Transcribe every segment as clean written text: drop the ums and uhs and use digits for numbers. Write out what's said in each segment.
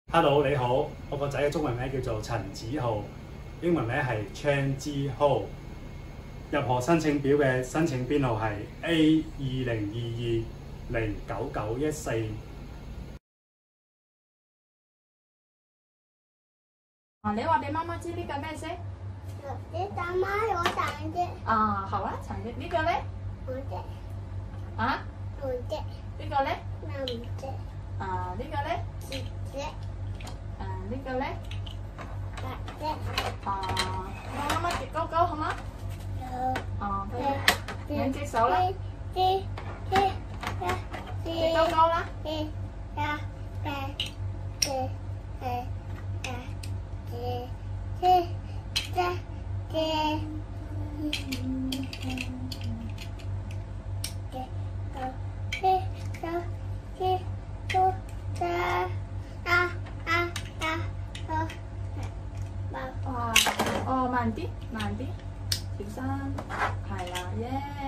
Hello， 你好，我個仔嘅中文名叫做陳子浩，英文名係 Tsz Ho。入學申請表嘅申請編號係 A2022-09914。 你話俾媽媽知呢個咩色？ 你大媽我橙色。 啊，好啊，橙色。呢個咧？ 紅色。 啊？ 紅色。 呢個咧？ 藍色。 啊，呢個咧？ 紫色。 呢個咧？ 白色。 啊，媽媽隻高高好嗎？ 好。 哦，兩隻手啦。隻高高啦。哇！哦，慢啲，慢啲，小心，係啦，耶！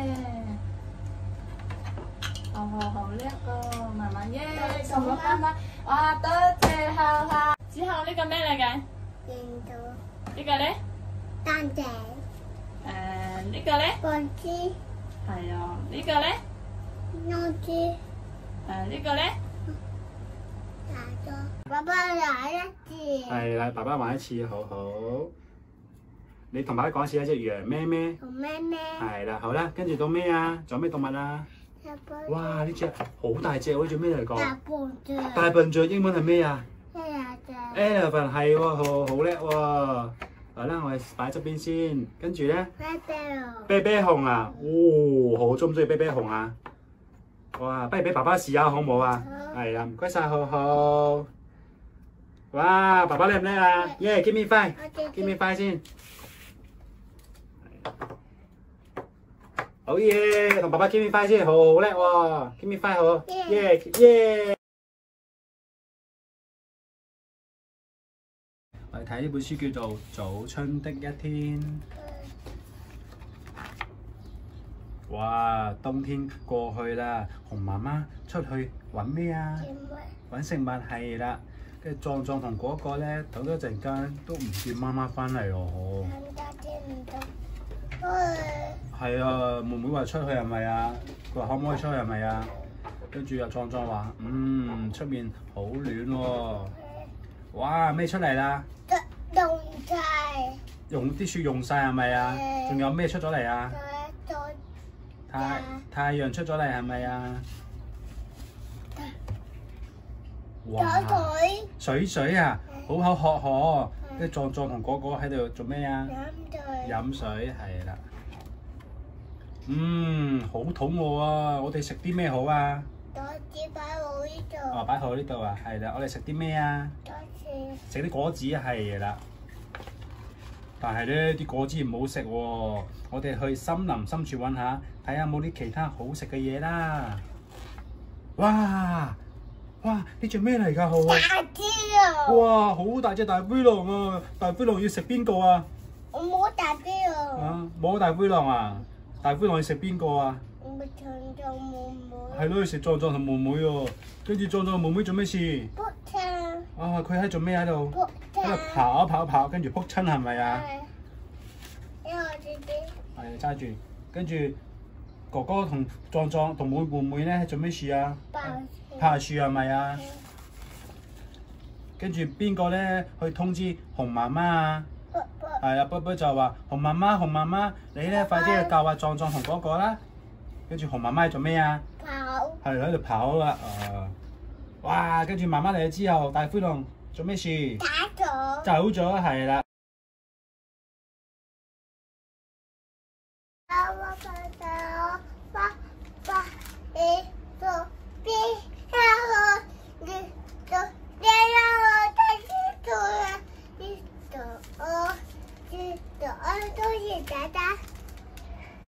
哦，好叻哦，慢慢耶，送咗翻啦！哇，多謝孝孝。之後呢個咩嚟嘅？ 見到。 呢個咧？ 蛋仔。 呢個咧？ 半支。 係啊，呢個咧？ 兩支。 呢個咧？ 打咗。爸爸玩一次。 係啦，爸爸玩一次，好好。你同爸爸講一次一隻羊咩咩。 同咩咩？ 係啦，好啦，跟住到咩啊？仲有咩動物啊？哇！呢隻好大隻，好似咩嚟講？ 大笨象。 大笨象英文係咩啊 ？Elephant 係喎，好叻喎！好啦，我哋擺側邊先，跟住咧，啤啤熊啊，好中唔中意啤啤熊啊？哇！不如俾爸爸試下好唔好啊？係啦，唔該晒，浩浩。哇！爸爸叻唔叻啊？Yeah，give me five，give me five 先。好嘢，同爸爸 give me five 先，好叻喎 ！give me five 好 ，yeah。我哋睇呢本書叫做《早春的一天》。哇！冬天過去啦，熊媽媽出去揾咩啊？揾食物係啦。跟住壯壯同嗰個咧等咗一陣間都唔見媽媽翻嚟喎。係啊，妹妹話出去係咪啊？佢話可唔可以出去係咪啊？跟住又壯壯話：出面好暖喎。哇！咩出嚟啦？ 用晒。 用啲雪用晒係咪啊？仲有咩出咗嚟啊？太陽出咗嚟係咪啊？哇！水啊，好口渴嗬！跟住壯壯同嗰個喺度做咩啊？飲水係啦。好肚餓啊！我哋食啲咩好啊？ 多子擺好呢度。 哦，擺好呢度啊，係啦。我哋食啲咩啊？ 多子。 食啲果子係啦。但係咧啲果子唔好食喎，我哋去森林深處揾下，睇下冇啲其他好食嘅嘢啦。哇！哇！呢隻咩嚟㗎？浩浩？ 大隻啊！ 哇！好大隻大灰狼啊！大灰狼要食邊個啊？ 我冇大隻啊！ 啊！冇大灰狼啊！大灰狼要食邊個啊？ 我咪壯壯妹妹。 係咯，要食壯壯同妹妹喎。跟住壯壯同妹妹做咩事？ 撲親。 啊！佢喺做咩喺度？ 喺度跑，跟住撲親係咪啊？ 因為我自己。 係揸住，跟住哥哥同壯壯同妹妹咧做咩事啊？爬樹係咪啊？跟住邊個咧去通知熊媽媽啊？係啊，波波就話熊媽媽，你咧快啲去教下壯壯同嗰個啦。跟住熊媽媽做咩啊？ 跑。 係喺度跑啦，哇！跟住媽媽嚟咗之後，大灰狼做咩事？走咗係啦。